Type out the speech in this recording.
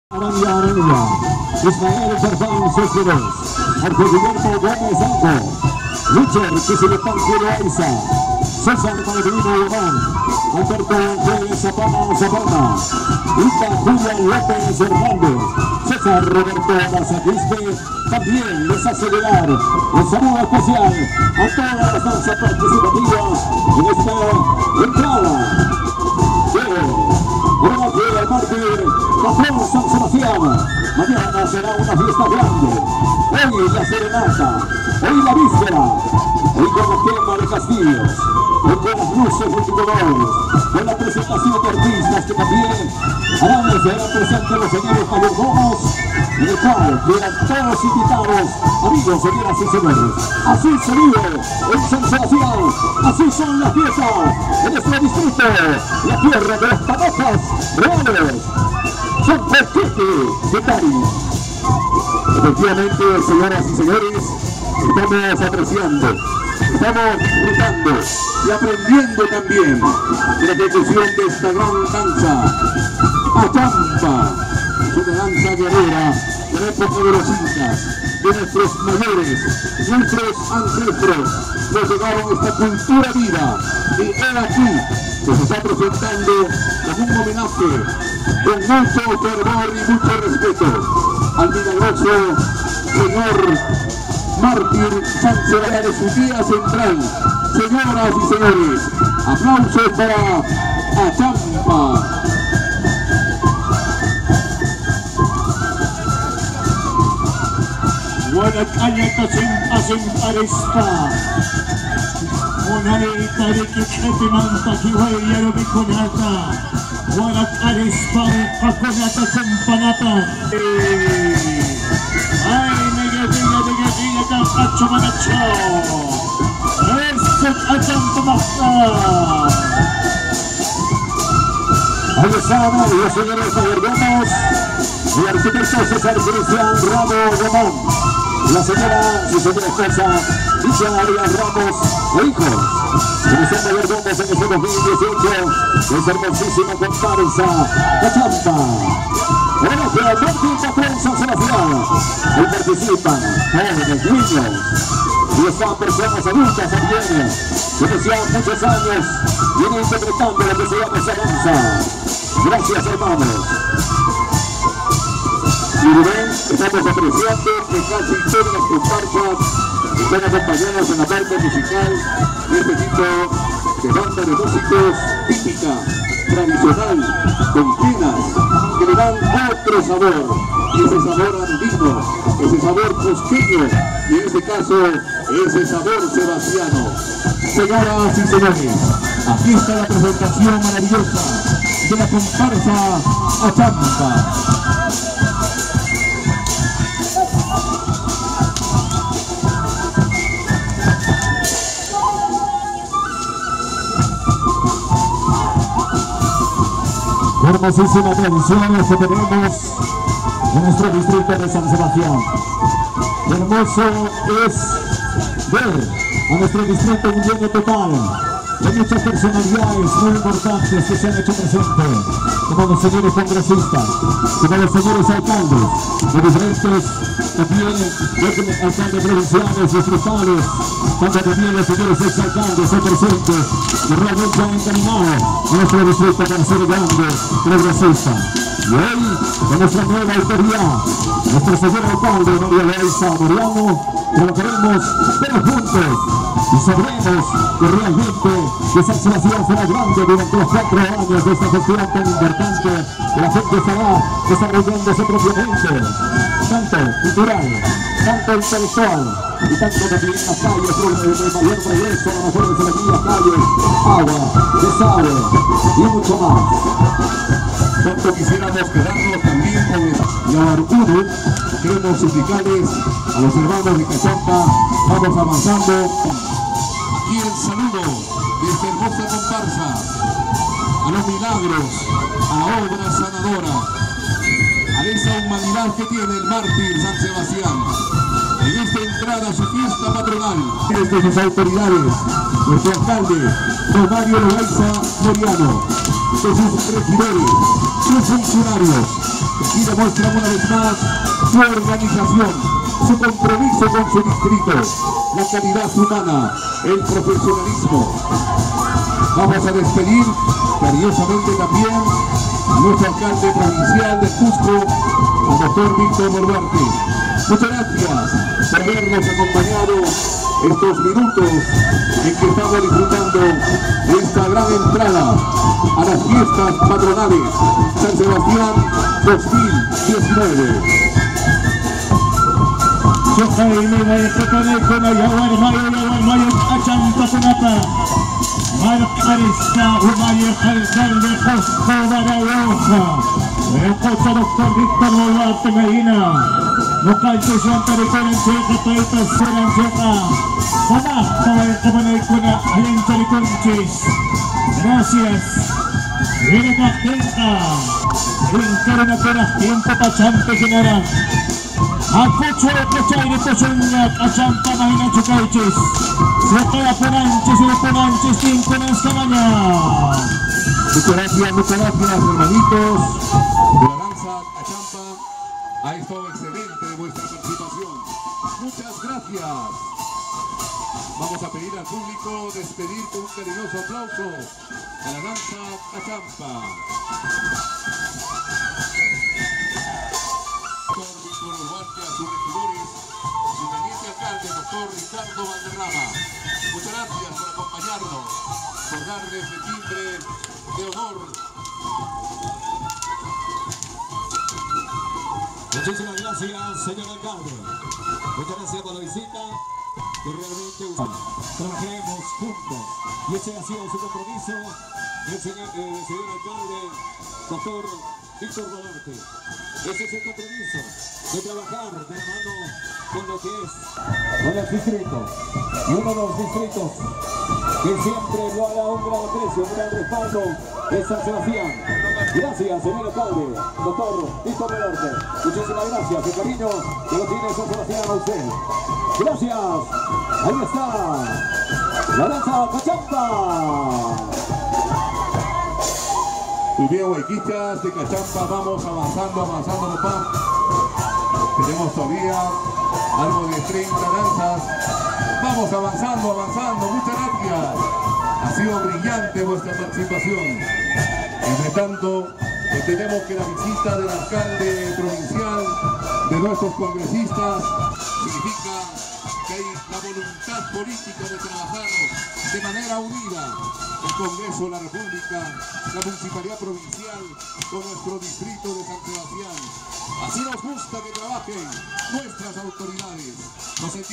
Arania, Ismael Farfán Céspedes, Jorge Guillermo Gómez Anco, Richard Quisilipán Loaiza, César Padrino Lomán, Alberto Ángel Zapata, Ita Julia López Hernández, César Roberto Mazaquiste. También les hace llegar un saludo especial a todas las danzas participativas en esta entrada. Homenaje al mártir patrón San Sebastián. Mañana será una fiesta grande. Hoy la serenata, hoy la víspera, hoy con la quema de castillos, hoy con las luces multicolores, con la presentación de artistas que también serán presentes los señores mayordomos, en el cual quedan todos invitados, amigos, señoras y señores. Así se vive en San Sebastián, así son las fiestas en nuestro distrito, la tierra de las patatas reales. Son Porquete de Tari. Efectivamente, señoras y señores, estamos apreciando, estamos gritando y aprendiendo también de la ejecución de esta gran danza, Achampa. Es una danza guerrera de la época de los incas, de nuestros mayores, nuestros ancestros, nos llegaron esta cultura viva y he aquí que se está presentando como un homenaje con mucho fervor y mucho respeto al milagroso señor mártir San Sebastián de su día central. Señoras y señores, aplausos para Achampa. Guadalcaneta sin aresta. Monarita de Quichete Manta Kiwaya lo Biconata. Guadalcarespa Paconata Campanata. Ay, negadilla, Campacho Manacho. Eso Achampa Masta. Ahí están los señores mayordomos, el arquitecto César Cristian Ramos Román, la señora, su señora esposa, Dicha Arias Ramos e hijos. Quienes son mayordomos en este 2018, es hermosísima comparsa, Achampa. Homenaje al mártir patrón San Sebastián. Ahí participan jóvenes, niños, y están personas adultas también, quienes ya muchos años vienen interpretando lo que se llama esa danza. Gracias, hermanos. Y ven, estamos apreciando que casi todas las comparsas están acompañadas en la parte musical de este tipo de banda de músicos típica, tradicional, con pinas, que le dan otro sabor, y ese sabor andino, ese sabor cusqueño, y en este caso, ese sabor sebastiano. Señoras y señores, aquí está la presentación maravillosa de la comparsa Achampa. Hermosísima tradición que tenemos en nuestro distrito de San Sebastián. Hermoso es ver a nuestro distrito un lleno total de muchas personalidades muy importantes que se han hecho presentes, como los señores congresistas, como los señores alcaldes de diferentes, también alcaldes provinciales, distritales, tanto también los señores exalcaldes o presentes que realmente han encaminado nuestro distrito para ser grande, progresista. Y hoy, con nuestra nueva autoridad, nuestro señor alcalde María Loaiza Moriano, trabajaremos todos juntos y sabremos que realmente que San Sebastián será grande durante los 4 años de esta festividad tan importante, que la gente estará desarrollándose propiamente, tanto cultural, tanto intelectual y tanto también en las calles, de mayor progreso, a las mejores energías, calles, agua, desagüe y mucho más. Tanto quisiéramos quedarnos también con el orgullo, queremos suplicarles a los hermanos de Achampa, vamos avanzando. Aquí el saludo de esta hermosa comparsa a los milagros, a la obra sanadora, a esa humanidad que tiene el mártir San Sebastián. En esta entrada a su fiesta patronal, desde sus autoridades, nuestro alcalde, don Mario Loaiza Moriano, de sus regidores, sus funcionarios, y demuestran una vez más su organización, su compromiso con su distrito, la calidad humana, el profesionalismo. Vamos a despedir cariñosamente también a nuestro alcalde provincial de Cusco, al doctor Víctor Boluarte. Muchas gracias por habernos acompañado estos minutos en que estamos disfrutando de esta gran entrada a las fiestas patronales San Sebastián 2019. Marcarista Humaya alcalde José Barayosa, el coche doctor Víctor Boluarte Medina, local de Santa Ricardo Checa, Paita Seran Checa, Jamás Cabanaycuna, Alencha de Conchis. Gracias. Viene Castenca, Encarna Peras, tiempo Pachampe Genara. Acucho de Cochaire, Pochunga, Cachampa, Mahina Chucaichis. Se queda Ponanches y Ponanches, 5 en esta mañana. Muchas gracias, hermanitos de la danza Cachampa. Ha estado excelente vuestra participación. Muchas gracias. Vamos a pedir al público despedir con un cariñoso aplauso a la danza Cachampa. Doctor Víctor Boluarte, a sus regidores, su teniente alcalde, doctor Ricardo Valderrama. Muchas gracias por acompañarnos, por darles el timbre de honor. Muchísimas gracias, señor alcalde. Muchas gracias por la visita. Que realmente trabajemos juntos. Y ese ha sido su compromiso del señor alcalde, doctor Víctor Boluarte. Ese es el compromiso de trabajar de la mano con lo que es con el distrito. Y uno de los distritos que siempre lo hará un gran aprecio, un gran respaldo es San Sebastián. Gracias, señor alcalde, doctor Víctor Boluarte. Muchísimas gracias, el cariño que lo tiene San Sebastián a usted. Gracias. Ahí está la danza Cachampa. Muy bien, huequichas de Cachampa, vamos avanzando, papá. Tenemos todavía algo de 30 danzas. Vamos avanzando, muchas gracias. Ha sido brillante vuestra participación. Entre tanto, entendemos que la visita del alcalde provincial, de nuestros congresistas, significa que hay la voluntad política de trabajar de manera unida el Congreso de la República, la Municipalidad Provincial con nuestro distrito de San Sebastián. Así nos gusta que trabajen nuestras autoridades.